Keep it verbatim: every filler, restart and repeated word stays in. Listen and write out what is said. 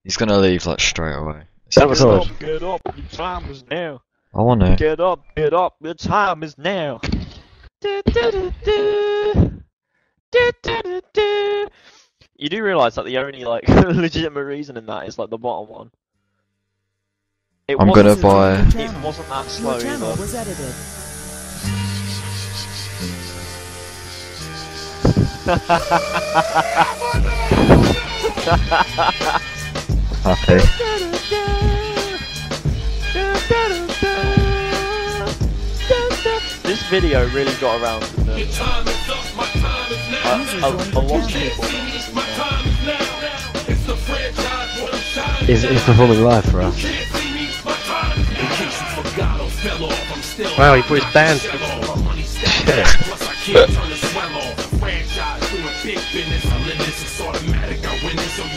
He's gonna leave like straight away. That was Get odd. up, get up, your time is now. I wanna. Get up, get up, your time is now. Du, du, du, du. Du, du, du, du. You do realise that the only like legitimate reason in that is like the bottom one. It I'm wasn't- gonna buy. It wasn't that slow Your channel either. was edited. Happy. This video really got around, didn't it? Uh, a, a lot of people. He's, he's performing live for us. Wow, he put his band. Shit.